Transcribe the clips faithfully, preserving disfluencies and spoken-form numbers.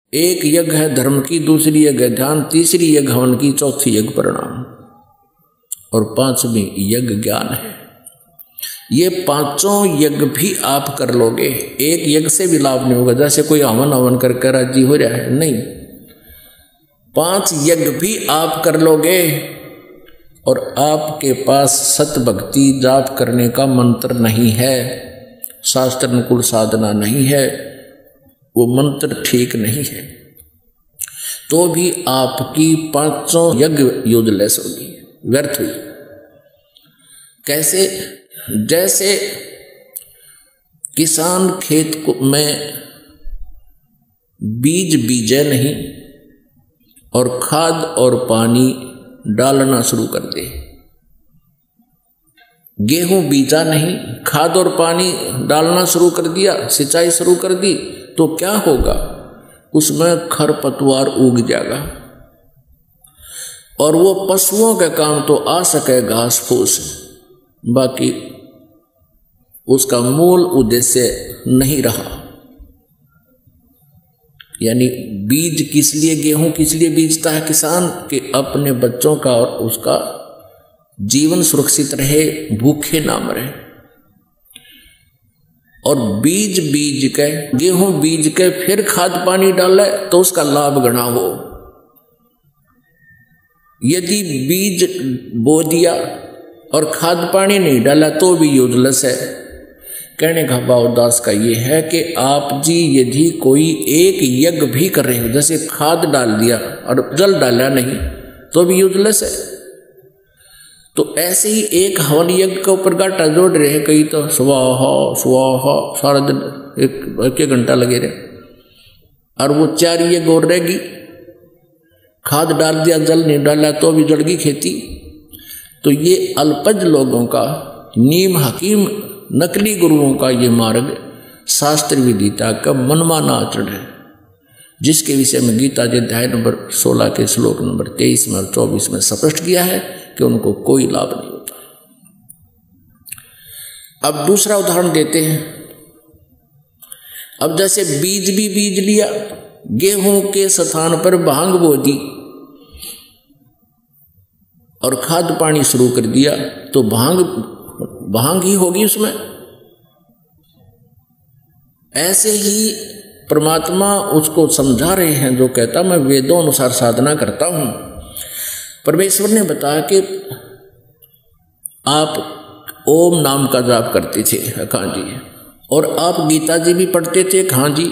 एक यज्ञ है धर्म की, दूसरी यज्ञ है ध्यान, तीसरी यज्ञ हवन की, चौथी यज्ञ परिणाम और पांचवी यज्ञ ज्ञान है। ये पांचों यज्ञ भी आप कर लोगे, एक यज्ञ से भी लाभ नहीं होगा। जैसे कोई हवन हवन करके राजी हो रहा है, नहीं, पांच यज्ञ भी आप कर लोगे और आपके पास सत भक्ति जाप करने का मंत्र नहीं है, शास्त्र अनुकूल साधना नहीं है, वो मंत्र ठीक नहीं है, तो भी आपकी पांचों यज्ञ यूजलेस होगी, व्यर्थ हुई। कैसे? जैसे किसान खेत को में बीज बीजे नहीं और खाद और पानी डालना शुरू कर दे, गेहूं बीजा नहीं, खाद और पानी डालना शुरू कर दिया, सिंचाई शुरू कर दी, तो क्या होगा? उसमें खरपतवार उग जाएगा और वो पशुओं के काम तो आ सके घास फूस, बाकी उसका मूल उद्देश्य नहीं रहा। यानी बीज किस लिए, गेहूं किस लिए बीजता है किसान? कि अपने बच्चों का और उसका जीवन सुरक्षित रहे, भूखे ना मरे। और बीज बीज के, गेहूं बीज के फिर खाद पानी डाले तो उसका लाभ गणा हो। यदि बीज बो दिया और खाद पानी नहीं डाला तो भी यूजलेस है। कहने का भाव दास का ये है कि आप जी यदि कोई एक यज्ञ भी कर रहे हो, जैसे खाद डाल दिया और जल डाला नहीं, तो भी यूजलेस है। तो ऐसे ही एक हवन यज्ञ के ऊपर गाटा जोड़ रहे हैं, कई तो स्वाहा स्वाहा सारा दिन एक एक घंटा लगे रहे, और वो चार यज्ञ और रहेगी, खाद डाल दिया जल नहीं डाला तो भी जड़ गई खेती। तो ये अल्पज लोगों का, नीम हकीम नकली गुरुओं का ये मार्ग शास्त्र विदिता का मनमाना आचरण है, जिसके विषय में गीता जी अध्याय नंबर सोलह के श्लोक नंबर तेईस में और चौबीस में स्पष्ट किया है कि उनको कोई लाभ नहीं होता। अब दूसरा उदाहरण देते हैं। अब जैसे बीज भी बीज लिया, गेहूं के स्थान पर भांग बो दी और खाद पानी शुरू कर दिया, तो भांग भांग ही होगी उसमें। ऐसे ही परमात्मा उसको समझा रहे हैं जो कहता मैं वेदों अनुसार साधना करता हूं। परमेश्वर ने बताया कि आप ओम नाम का जाप करते थे, हाँ जी, और आप गीता जी भी पढ़ते थे, हाँ जी।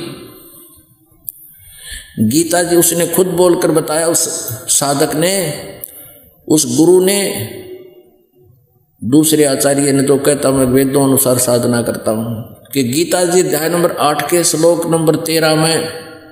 गीता जी उसने खुद बोलकर बताया, उस साधक ने, उस गुरु ने, दूसरे आचार्य ने तो कहता मैं वेदों अनुसार साधना करता हूं। कि गीता जी अध्याय नंबर आठ के श्लोक नंबर तेरह में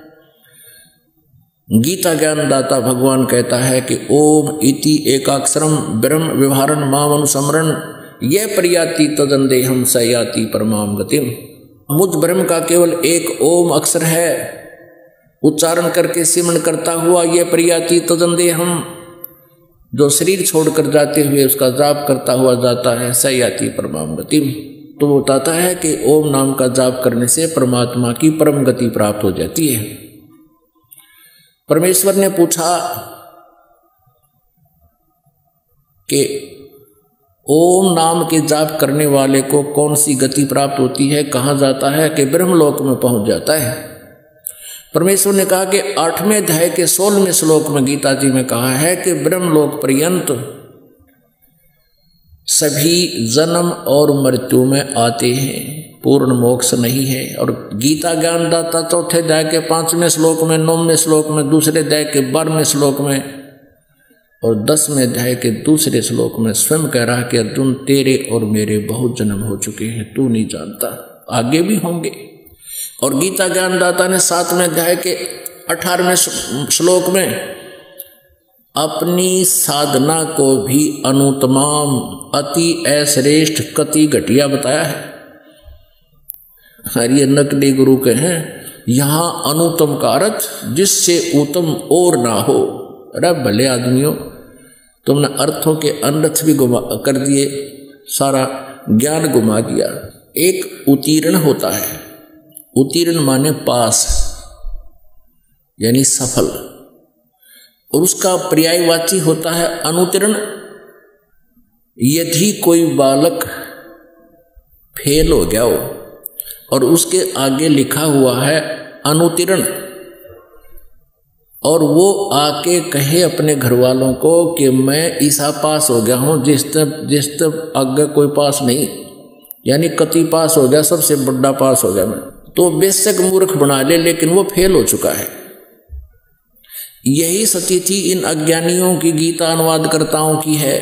गीता ज्ञानदाता भगवान कहता है कि ओम इति एकाक्षरम ब्रह्म व्यवहारन माम अनुसमरण ये प्रयाति तदंदेहम सयाति परमाम गतिम। मुझ ब्रह्म का केवल एक ओम अक्षर है, उच्चारण करके सिमरण करता हुआ ये प्रयाति तदंदेहम, जो शरीर छोड़कर जाते हुए उसका जाप करता हुआ जाता है, सयाति परमाम गतिम। तो वो बताता है कि ओम नाम का जाप करने से परमात्मा की परम गति प्राप्त हो जाती है। परमेश्वर ने पूछा कि ओम नाम के जाप करने वाले को कौन सी गति प्राप्त होती है, कहाँ जाता है? कि ब्रह्मलोक में पहुंच जाता है। परमेश्वर ने कहा कि आठवें अध्याय के सोलहवें श्लोक में गीता जी में कहा है कि ब्रह्मलोक पर्यंत सभी जन्म और मृत्यु में आते हैं, पूर्ण मोक्ष नहीं है। और गीता ज्ञानदाता चौथे अध्याय के पांचवें श्लोक में, नौवें श्लोक में, दूसरे अध्याय के बारहवें श्लोक में और दसवें अध्याय के दूसरे श्लोक में स्वयं कह रहा है कि अर्जुन तेरे और मेरे बहुत जन्म हो चुके हैं, तू नहीं जानता, आगे भी होंगे। और गीता ज्ञानदाता ने सातवें अध्याय के अठारहवें श्लोक में अपनी साधना को भी अनुत्तमाम अति अश्रेष्ठ कति घटिया बताया है। और ये नकली गुरु के हैं, यहां अनुत्तम का अर्थ जिससे उत्तम और ना हो। अरे भले आदमियों, तुमने अर्थों के अनर्थ भी गुमा कर दिए, सारा ज्ञान गुमा दिया। एक उत्तीर्ण होता है, उत्तीर्ण माने पास, यानी सफल, और उसका पर्यायवाची होता है अनुत्तीर्ण। यदि कोई बालक फेल हो गया हो और उसके आगे लिखा हुआ है अनुत्तीर्ण, और वो आके कहे अपने घर वालों को कि मैं ईसा पास हो गया हूँ, जिस तब जिस तब आगे कोई पास नहीं, यानी कति पास हो गया, सबसे बड़ा पास हो गया मैं, तो बेशक मूर्ख बना ले, लेकिन वो फेल हो चुका है। यही स्थिति इन अज्ञानियों की गीता अनुवादकर्ताओं की है।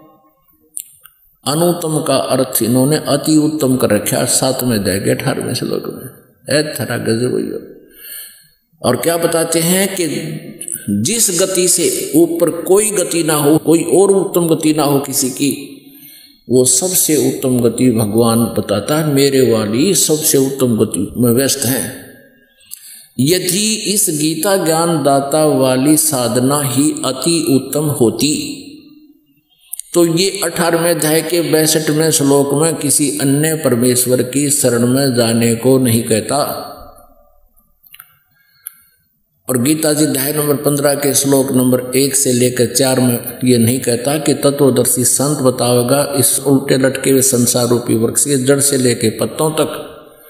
अनुत्तम का अर्थ इन्होंने अति उत्तम कर रखा सातवें अध्याय अठारहवें श्लोक में, है थरा गजब हुई। और क्या बताते हैं कि जिस गति से ऊपर कोई गति ना हो, कोई और उत्तम गति ना हो किसी की, वो सबसे उत्तम गति भगवान बताता है, मेरे वाली सबसे उत्तम गति में व्यस्त हैं। यदि इस गीता ज्ञान दाता वाली साधना ही अति उत्तम होती तो ये अठारहवें अध्याय के बैसठवें श्लोक में किसी अन्य परमेश्वर की शरण में जाने को नहीं कहता। और गीता जी अध्याय नंबर पंद्रह के श्लोक नंबर एक से लेकर चार में ये नहीं कहता कि तत्वदर्शी संत बतावेगा इस उल्टे लटके हुए संसार रूपी वृक्ष के जड़ से लेकर पत्तों तक,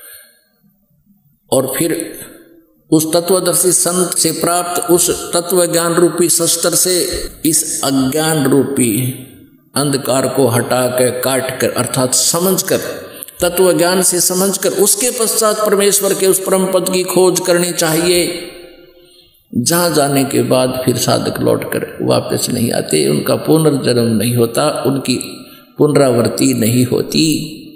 और फिर उस तत्वदर्शी संत से प्राप्त उस तत्व ज्ञान रूपी शस्त्र से इस अज्ञान रूपी अंधकार को हटा कर काट कर अर्थात समझकर, तत्व ज्ञान से समझकर उसके पश्चात परमेश्वर के उस परम पद की खोज करनी चाहिए, जहां जाने के बाद फिर साधक लौट कर वापस नहीं आते, उनका पुनर्जन्म नहीं होता, उनकी पुनरावृत्ति नहीं होती।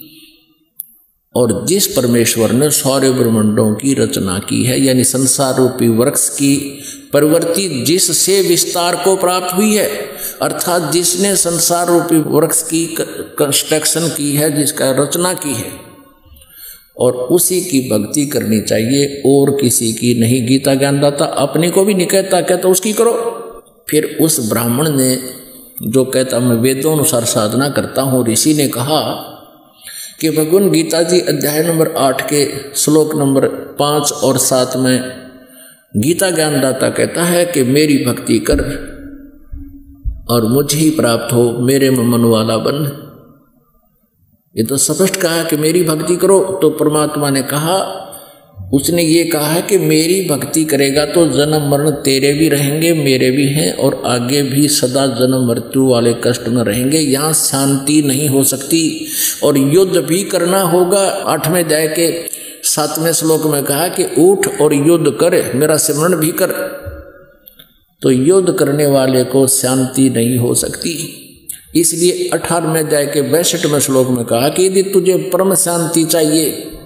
और जिस परमेश्वर ने सारे ब्रह्मांडों की रचना की है, यानी संसार रूपी वृक्ष की प्रवृत्ति जिससे विस्तार को प्राप्त हुई है, अर्थात जिसने संसार रूपी वृक्ष की कंस्ट्रक्शन की है, जिसका रचना की है, और उसी की भक्ति करनी चाहिए और किसी की नहीं। गीता ज्ञानदाता अपने को भी नहीं कहता, कहता उसकी करो। फिर उस ब्राह्मण ने जो कहता मैं वेदों अनुसार साधना करता हूँ, ऋषि ने कहा कि भगवान गीता जी अध्याय नंबर आठ के श्लोक नंबर पाँच और सात में गीता ज्ञानदाता कहता है कि मेरी भक्ति कर और मुझे ही प्राप्त हो, मेरे में मन वाला बन। ये तो स्पष्ट कहा कि मेरी भक्ति करो। तो परमात्मा ने कहा, उसने ये कहा है कि मेरी भक्ति करेगा तो जन्म मरण तेरे भी रहेंगे, मेरे भी हैं, और आगे भी सदा जन्म मृत्यु वाले कष्ट में रहेंगे। यहाँ शांति नहीं हो सकती और युद्ध भी करना होगा। आठवें अध्याय के सातवें श्लोक में कहा कि उठ और युद्ध कर, मेरा सिमरण भी कर। तो युद्ध करने वाले को शांति नहीं हो सकती। इसलिए अठारहवें अध्याय के बैसठवें श्लोक में कहा कि यदि तुझे परम शांति चाहिए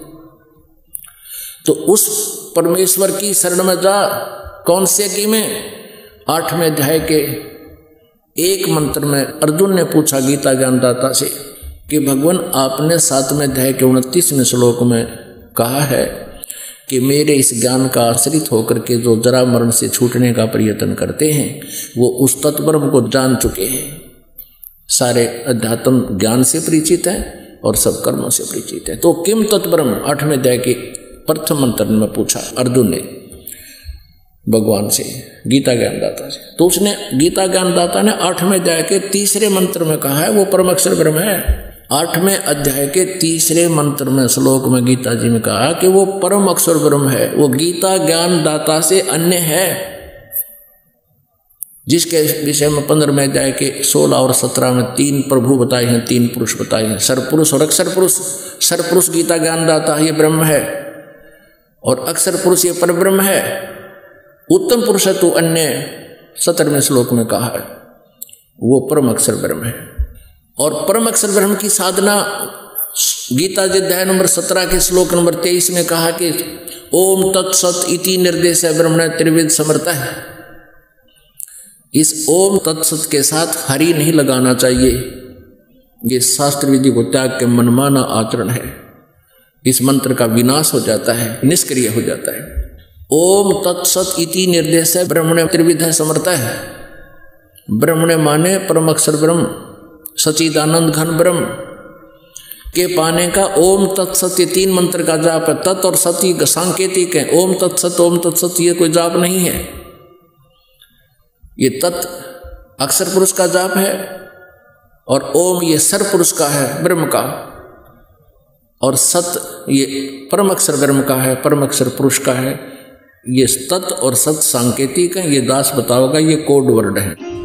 तो उस परमेश्वर की शरण में जा। कौन से की में? आठवें अध्याय के एक मंत्र में अर्जुन ने पूछा गीता ज्ञानदाता से कि भगवान आपने सातवें अध्याय के उनतीसवें श्लोक में कहा है कि मेरे इस ज्ञान का आश्रित होकर के जो जरा मरण से छूटने का प्रयत्न करते हैं वो उस तत्ब्रह्म को जान चुके हैं, सारे अध्यात्म ज्ञान से परिचित हैं और सब कर्मों से परिचित है। तो किम तत्ब्रह्म आठवें अध्याय के प्रथम मंत्र में पूछा अर्जुन ने भगवान से, गीता ज्ञानदाता से। तो उसने गीता ज्ञानदाता ने आठवें अध्याय के तीसरे मंत्र में कहा है वो परम अक्षर ब्रह्म है। आठवें अध्याय के तीसरे मंत्र में श्लोक में गीता जी में कहा कि वो परम अक्षर ब्रह्म है, वो गीता ज्ञानदाता से अन्य है, जिसके विषय में पंद्रहवें अध्याय के सोलह और सत्रह में तीन प्रभु बताए हैं, तीन पुरुष बताए हैं, सरपुरुष और अक्षर पुरुष। सरपुरुष गीता ज्ञानदाता ये ब्रह्म है और अक्षर पुरुष ये परब्रह्म है। उत्तम पुरुष है तो अन्य सत्रहवें श्लोक में कहा है वो परम अक्षर ब्रह्म है। और परम अक्षर ब्रह्म की साधना गीता जी अध्याय नंबर सत्रह के श्लोक नंबर तेईस में कहा कि ओम तत्सत इति निर्देश है ब्रह्मण त्रिविध समर्थ है। इस ओम तत्सत के साथ हरि नहीं लगाना चाहिए, ये शास्त्र विधि को त्याग के मनमाना आचरण है। इस मंत्र का विनाश हो जाता है, निष्क्रिय हो जाता है। ओम तत्सत इति निर्देश है ब्रह्मण त्रिविध है समर्थ है। ब्रह्मण माने परम अक्षर ब्रह्म, सचिदानंद घन ब्रह्म, के पाने का ओम तत्सत, ये तीन मंत्र का जाप है। तत् और सत ये सांकेतिक है। ओम तत्सत ओम तत्सत ये कोई जाप नहीं है। ये तत् अक्षर पुरुष का जाप है और ओम ये सर पुरुष का है, ब्रह्म का, और सत ये परम अक्षर ब्रह्म का है, परम अक्षर पुरुष का है। ये तत् और सत सांकेतिक है। ये दास बताओगा, ये कोड वर्ड है।